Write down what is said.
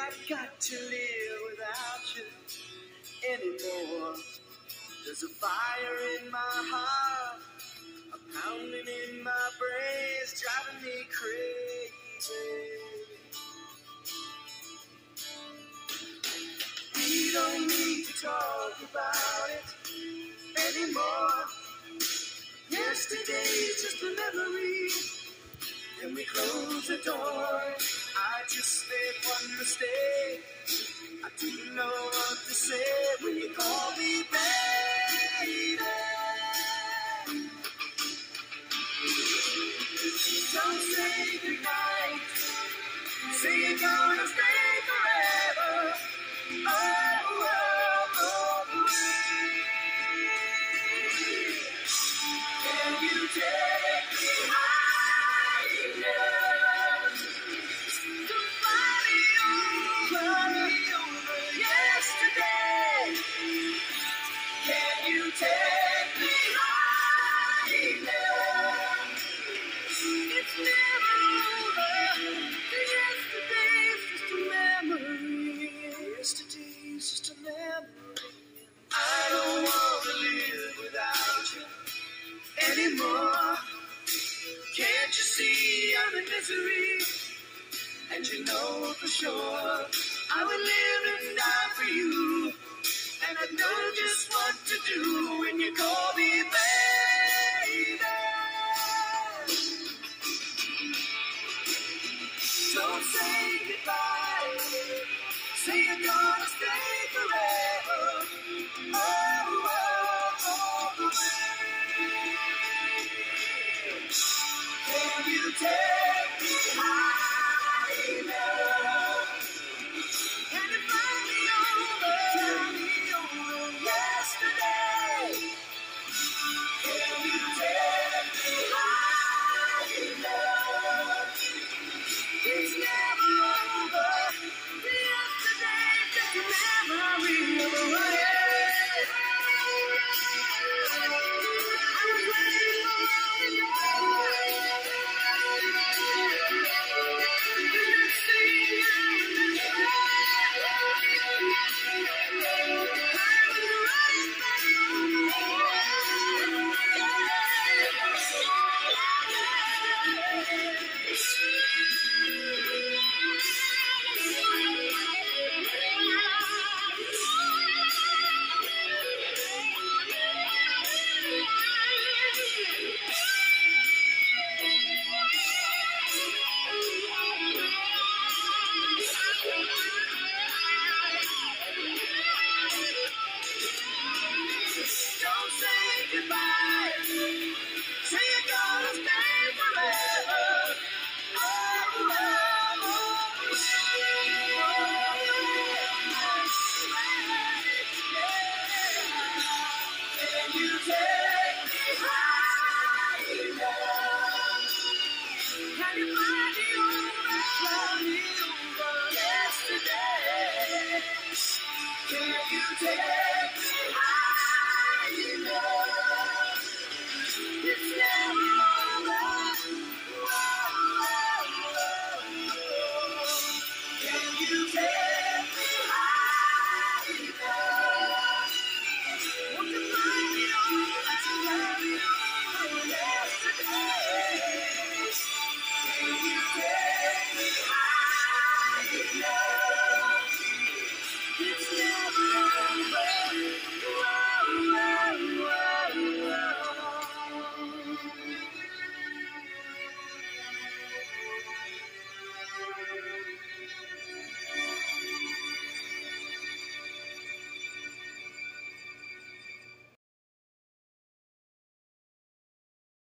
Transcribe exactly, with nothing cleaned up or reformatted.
I've got to live without you anymore. There's a fire in my heart, a pounding in my brains, driving me crazy. We don't need to talk about it anymore. Yesterday's just a memory, and we close the door. I just made one mistake. I didn't know what to say when you called me baby. Don't say goodnight. Say you're gonna stay forever. Oh, oh, oh, oh. Can you take me high enough to fly me over, over yesterday? Can you take me high enough? It's never over. Yesterday's just a memory. Yesterday's just a memory. I don't want to live without you anymore. Can't you see I'm in misery? And you know for sure I would live and die for you. And I know just what to do when you call me baby. Don't say goodbye. Say you're gonna stay forever. Oh, oh, oh, oh. Can you take me high enough? Can you fly me over, fly me over yesterday? Can you take me high enough? It's never over. Yesterday just a memory of a way. I was waiting for you. Don't say goodbye. Say you're gonna stay forever. Oh, oh, oh, yeah. Can you take me high enough? Can you fly me over, fly me over yesterday? Can you take